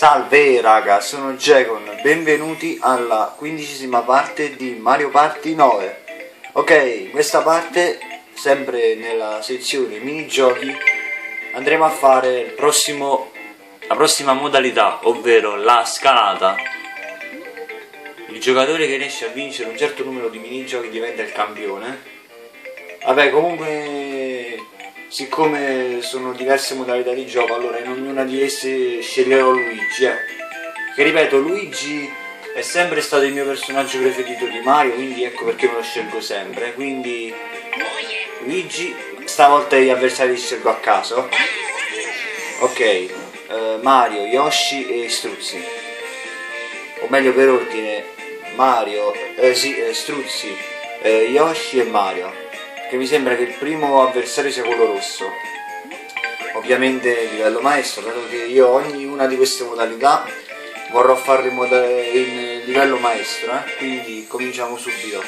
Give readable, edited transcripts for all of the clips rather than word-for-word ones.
Salve raga, sono Jacon, benvenuti alla 15ª parte di Mario Party 9. Ok, questa parte, sempre nella sezione minigiochi, andremo a fare la prossima modalità, ovvero la scalata. Il giocatore che riesce a vincere un certo numero di minigiochi diventa il campione. Vabbè, comunque, siccome sono diverse modalità di gioco, allora in ognuna di esse sceglierò Luigi, che ripeto, Luigi è sempre stato il mio personaggio preferito di Mario, quindi ecco perché me lo scelgo sempre. Quindi Luigi, stavolta gli avversari li scelgo a caso. Ok, Mario, Yoshi e Struzzi, o meglio per ordine Mario, Struzzi, Yoshi e Mario, che mi sembra che il primo avversario sia quello rosso. Ovviamente livello maestro, dato che io ogni una di queste modalità vorrò farle in livello maestro, quindi cominciamo subito.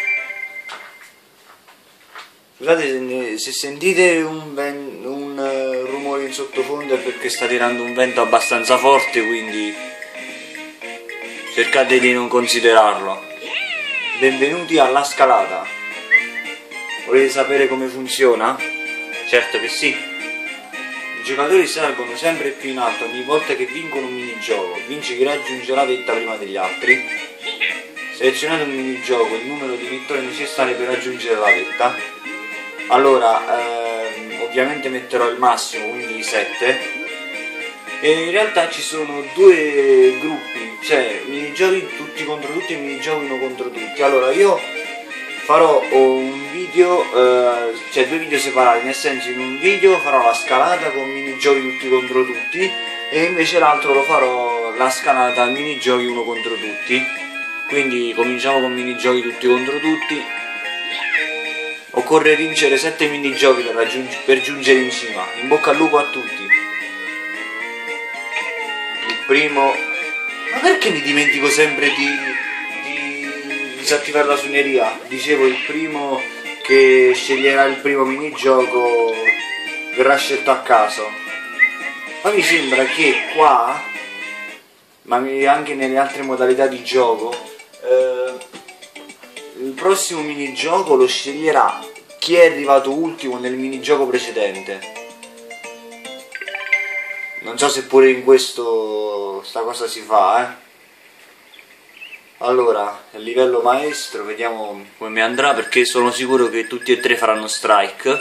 Scusate se sentite un rumore in sottofondo, è perché sta tirando un vento abbastanza forte, quindi cercate di non considerarlo. Benvenuti alla scalata. Volete sapere come funziona? Certo che sì. I giocatori salgono sempre più in alto ogni volta che vincono un minigioco. Vince chi raggiunge la vetta prima degli altri. Selezionate un minigioco, il numero di vittorie necessarie per raggiungere la vetta. Allora, ovviamente metterò il massimo, quindi 7. E in realtà ci sono due gruppi, cioè minigiochi tutti contro tutti e minigiochi uno contro tutti. Allora io farò un video, cioè due video separati, nel senso in un video farò la scalata con minigiochi tutti contro tutti e invece l'altro lo farò la scalata minigiochi uno contro tutti. Quindi cominciamo con minigiochi tutti contro tutti. Occorre vincere 7 minigiochi per giungere in cima. In bocca al lupo a tutti. Il primo... Ma perché mi dimentico sempre di disattivare la suoneria? Dicevo, il primo che sceglierà il primo minigioco verrà scelto a caso. Ma mi sembra che qua, ma anche nelle altre modalità di gioco, il prossimo minigioco lo sceglierà chi è arrivato ultimo nel minigioco precedente. Non so se pure in questo sta cosa si fa, Allora, a livello maestro vediamo come mi andrà, perché sono sicuro che tutti e tre faranno strike.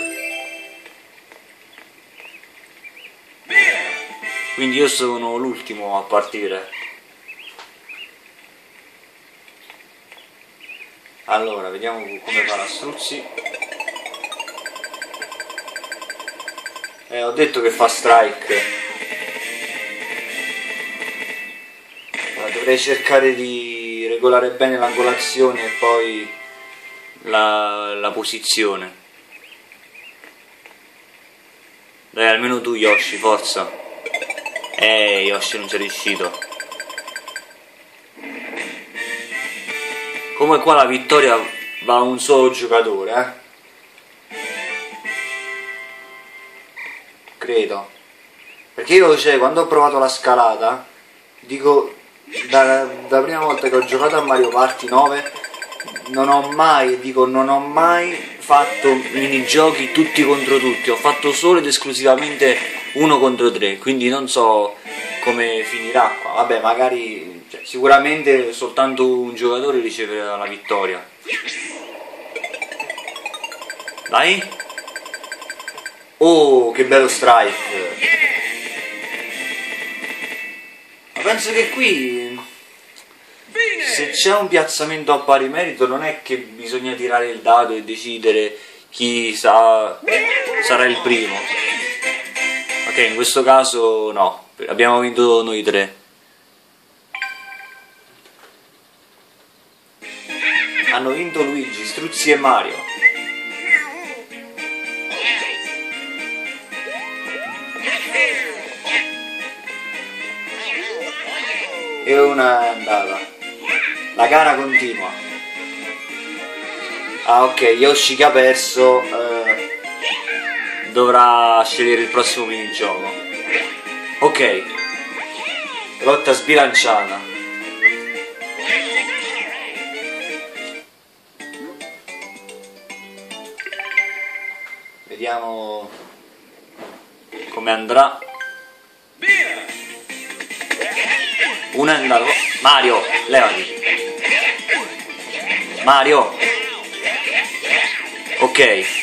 Quindi io sono l'ultimo a partire. Allora, vediamo come farà Struzzi. Ho detto che fa strike. Allora, dovrei cercare di regolare bene l'angolazione e poi la posizione. Dai, almeno tu Yoshi, forza. Yoshi non c'è riuscito. Come qua la vittoria va a un solo giocatore, credo. Perché io, cioè, quando ho provato la scalata, dico, da prima volta che ho giocato a Mario Party 9, non ho mai fatto minigiochi tutti contro tutti. Ho fatto solo ed esclusivamente uno contro tre, quindi non so come finirà qua. Vabbè, magari, cioè, sicuramente soltanto un giocatore riceverà la vittoria. Dai. Oh, che bello strike. Ma penso che qui, se c'è un piazzamento a pari merito, non è che bisogna tirare il dado e decidere chi sarà il primo. Ok, in questo caso no, abbiamo vinto noi tre. Hanno vinto Luigi, Struzzi e Mario. E una è andata. La gara continua. Ah, ok, Yoshi che ha perso dovrà scegliere il prossimo minigioco. Ok, Lotta sbilanciata. Vediamo come andrà. Uno è andato. Mario, levati. Mario. Ok.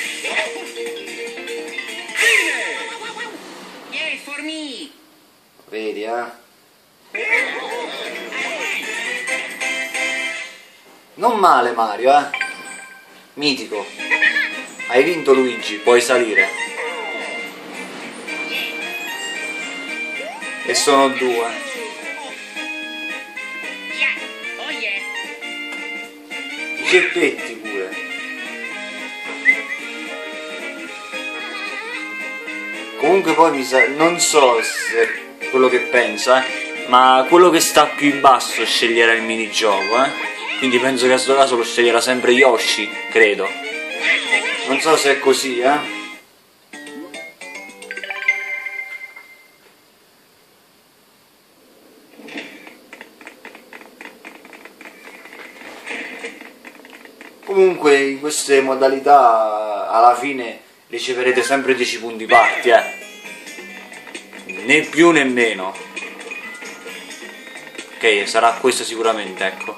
Vedi, Non male Mario, Mitico. Hai vinto Luigi, puoi salire. E sono 2. I ceppetti pure. Comunque poi non so se quello che pensa, ma quello che sta più in basso sceglierà il minigioco, Quindi penso che a questo caso lo sceglierà sempre Yoshi, credo. Non so se è così, Comunque in queste modalità alla fine riceverete sempre 10 punti parti, Né più né meno. Ok, sarà questo sicuramente, ecco.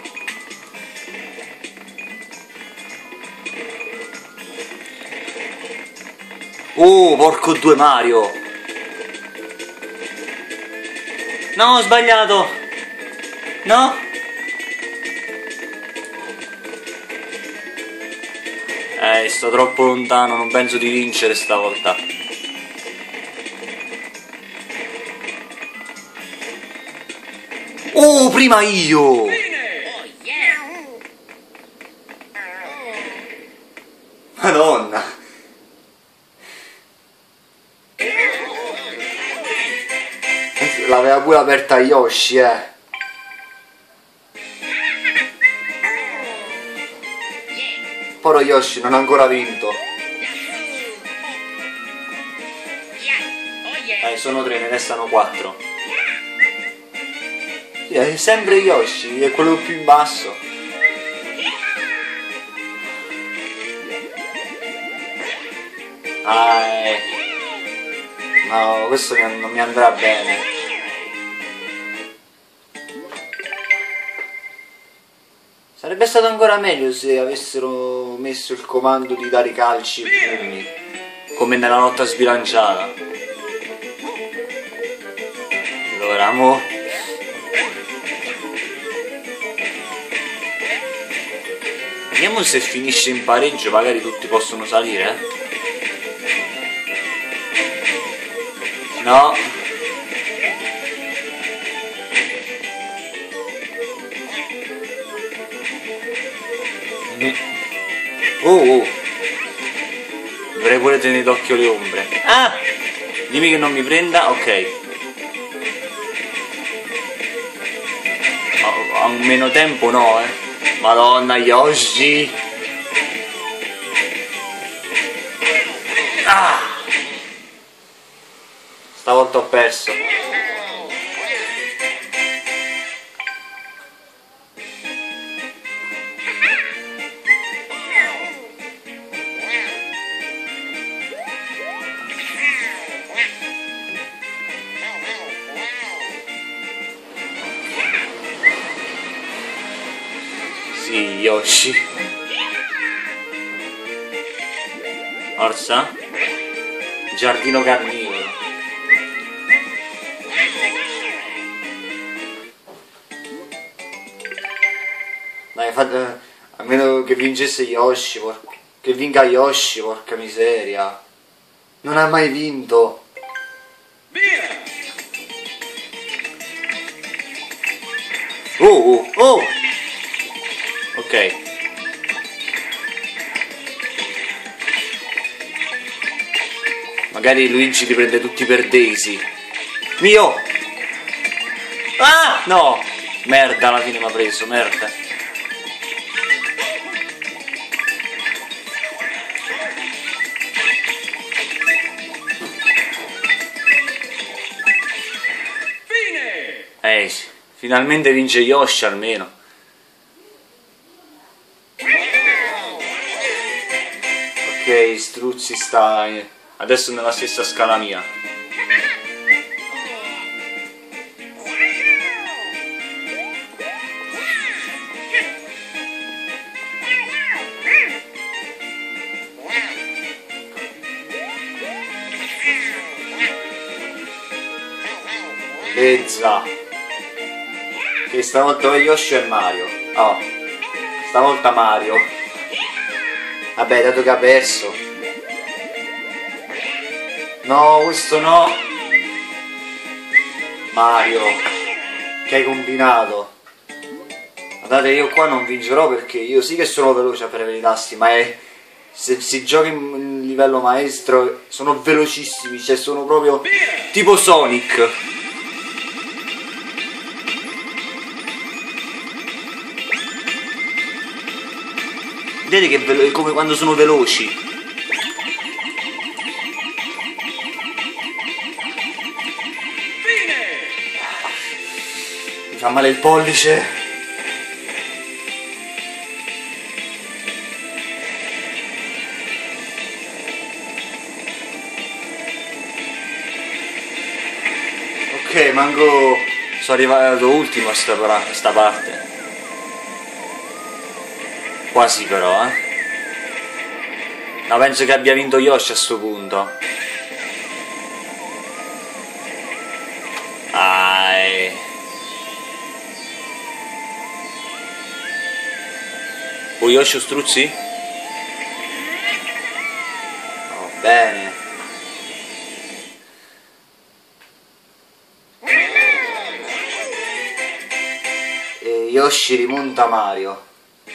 Oh, porco 2 Mario! No, ho sbagliato! No? Sto troppo lontano, non penso di vincere stavolta. Oh, prima io! Madonna! L'aveva pure aperta Yoshi, Poro Yoshi non ha ancora vinto. Sono 3, ne restano 4. È sempre Yoshi, è quello più in basso. No, questo non mi andrà bene. Sarebbe stato ancora meglio se avessero messo il comando di dare i calci e pugni, come nella lotta sbilanciata. Allora, vediamo se finisce in pareggio, magari tutti possono salire, No. Oh. Dovrei pure tenere d'occhio le ombre. Dimmi che non mi prenda, ok. Ha un meno tempo, no, Madonna, Yoshi. Stavolta ho perso. Sì, Yoshi. Forza. Giardino carnivoro. Dai, fate, almeno che vincesse Yoshi, che vinca Yoshi, porca miseria. Non ha mai vinto. Oh. Ok. Magari Luigi li prende tutti per Daisy. Mio! No! Merda, alla fine mi ha preso, merda. Sì. Finalmente vince Yoshi almeno. Ok, Struzzi sta adesso nella stessa scala mia. Bezza. Che stavolta Yoshi e Mario. Oh, stavolta Mario. Vabbè, dato che ha perso. No, questo no. Mario, che hai combinato? Guardate, io qua non vincerò perché io sì che sono veloce a premere i tasti, ma se si gioca in livello maestro sono velocissimi, cioè sono proprio tipo Sonic. Vedete che è come quando sono veloci. Mi fa male il pollice. Ok, manco sono arrivato ultimo a sta parte. Quasi però, No, penso che abbia vinto Yoshi a sto punto. O Yoshi o Struzzi? Oh, bene. E Yoshi rimonta Mario.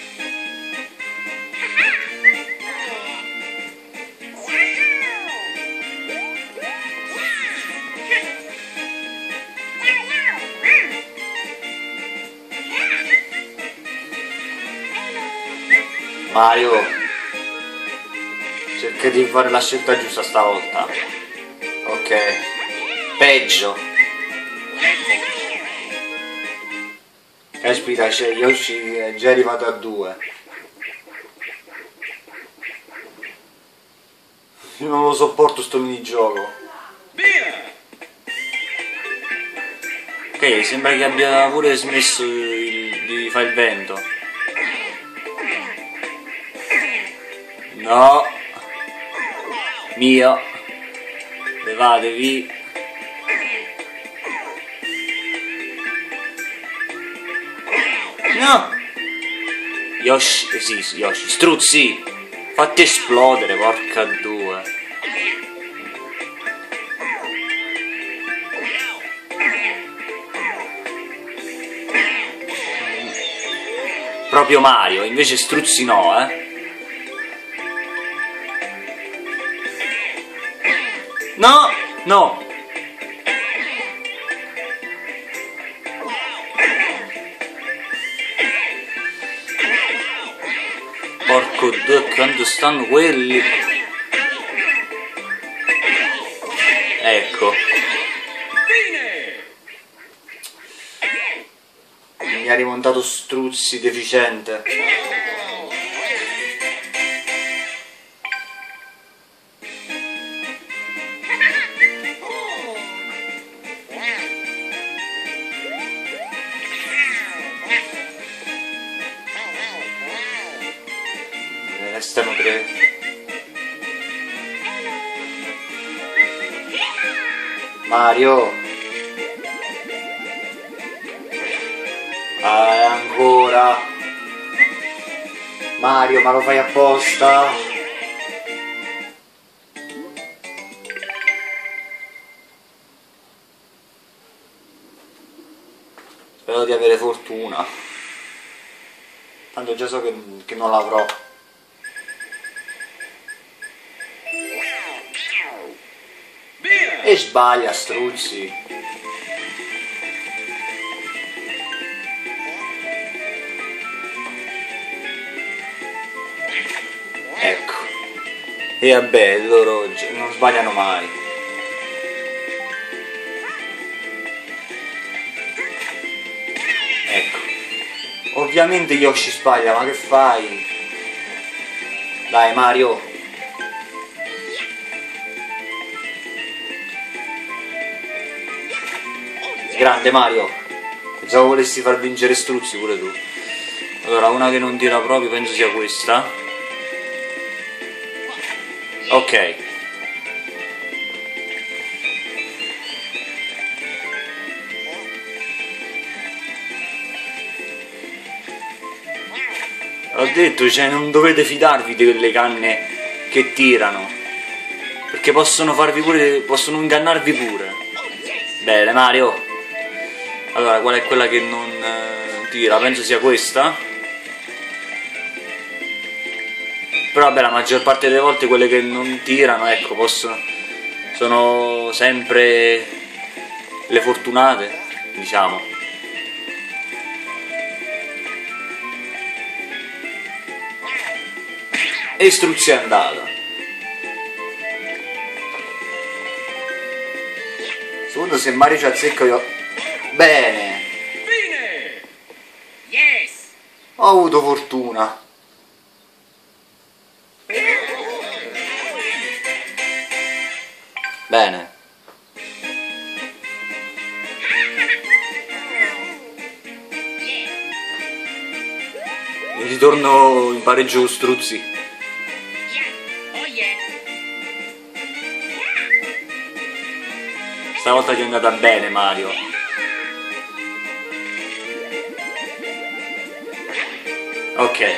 Mario, cerca di fare la scelta giusta stavolta. Ok, peggio. Caspita, c'è Yoshi è già arrivato a 2. Io non lo sopporto sto minigioco. Ok, sembra che abbia pure smesso di fare il vento. No, mio, levatevi. No, Yoshi, sì, Yoshi, Struzzi, fatti esplodere, porca due. Proprio Mario, invece Struzzi no, No, no. Porco due, quanto stanno quelli. Ecco. Mi ha rimontato Struzzi deficiente. Restano 3. Mario. Ancora. Mario, ma lo fai apposta? Spero di avere fortuna. Tanto già so che non l'avrò. E sbaglia, Struzzi. Ecco. E vabbè, loro non sbagliano mai. Ovviamente Yoshi sbaglia, ma che fai? Dai Mario. Grande Mario. Pensavo volessi far vincere Struzzi pure tu. Allora, una che non tira proprio penso sia questa. Ok. Ho detto, cioè, non dovete fidarvi delle canne che tirano, perché possono farvi pure, possono ingannarvi pure. Bene Mario. Allora, qual è quella che non tira? Penso sia questa. Però vabbè, la maggior parte delle volte quelle che non tirano, ecco, sono sempre le fortunate, diciamo. E Struzzi è andata. Secondo, se Mario ci azzecca io... Bene. Fine. Yes. Ho avuto fortuna. Bene. Mi ritorno in pareggio con Struzzi. Stavolta ti è andata bene Mario. Ok.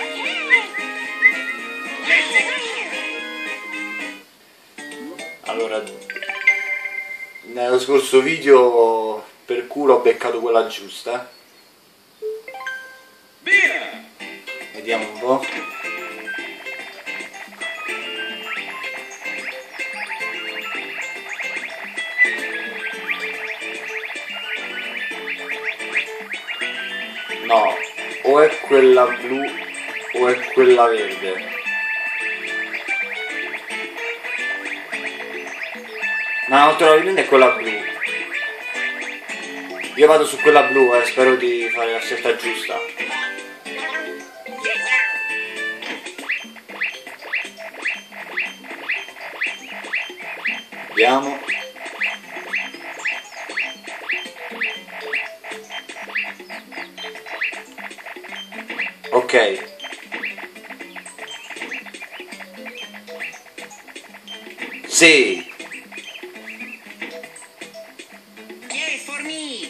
Allora, nello scorso video per culo ho beccato quella giusta. Vediamo un po'. No, o è quella blu o è quella verde. No, molto probabilmente è quella blu. Io vado su quella blu, spero di fare la scelta giusta. Vediamo. Ok. Sì. Yes, for me.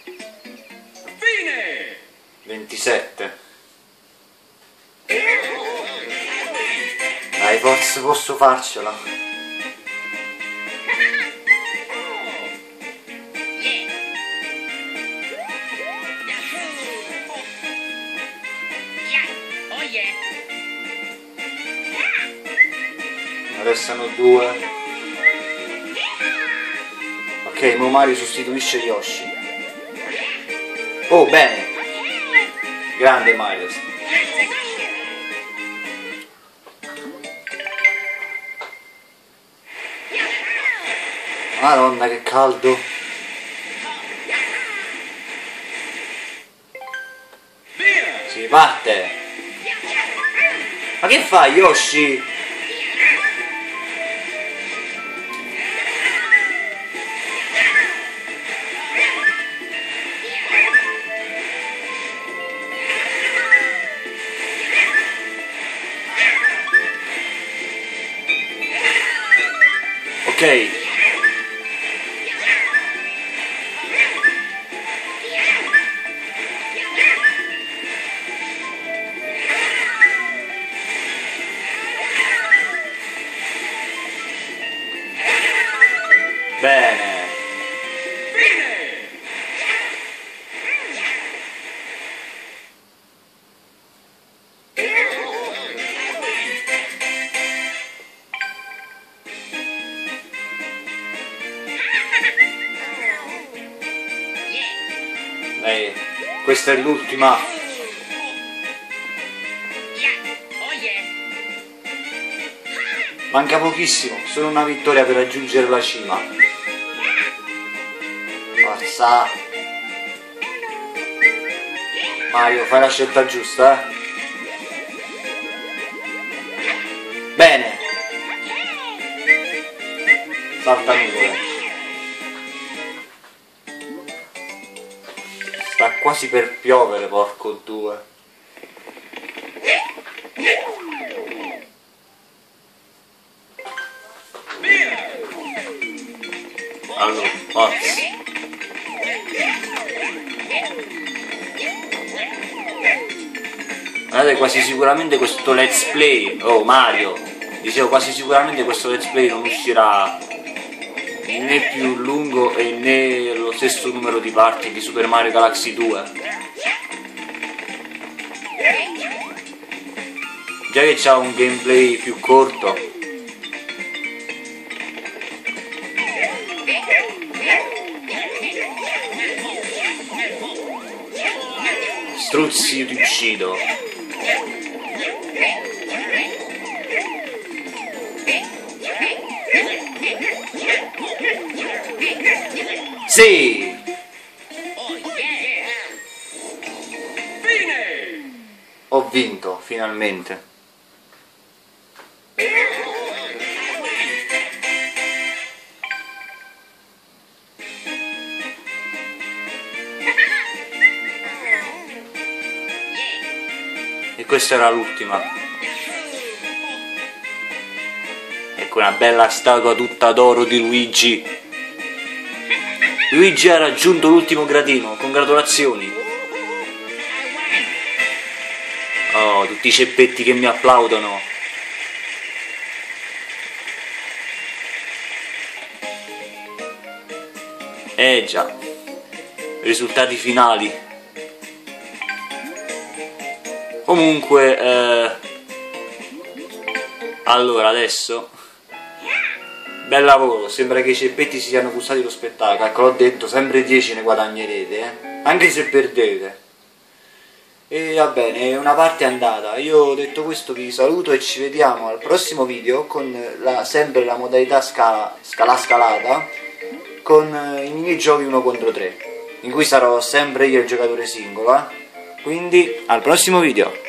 Fine. 27. Dai, forse posso farcela. Restano due. Ok, mo Mario sostituisce Yoshi. Oh, bene. Grande Mario. Madonna, che caldo. Si parte. Ma che fai, Yoshi? Ok. Bene. Questa è l'ultima. Manca pochissimo, solo una vittoria per raggiungere la cima. Forza. Mario, fai la scelta giusta, eh? Bene. Salta nuvole. Sta quasi per piovere, porco due. Allora, forza. Guardate, quasi sicuramente questo let's play, oh Mario, dicevo quasi sicuramente questo let's play non uscirà né più lungo e né lo stesso numero di parti di Super Mario Galaxy 2. Già che c'ha un gameplay più corto. Struzzi ti uccido. Sì! Ho vinto, finalmente. E questa era l'ultima. Ecco una bella statua tutta d'oro di Luigi. Luigi ha raggiunto l'ultimo gradino, congratulazioni. Oh, tutti i ceppetti che mi applaudono. Già, risultati finali. Comunque, allora adesso, bel lavoro, sembra che i ceppetti si siano gustati lo spettacolo, ecco l'ho detto, sempre 10 ne guadagnerete, anche se perdete. E va bene, una parte è andata, io detto questo vi saluto e ci vediamo al prossimo video con sempre la modalità scalata, con i minigiochi 1 contro 3, in cui sarò sempre io il giocatore singolo, Quindi al prossimo video.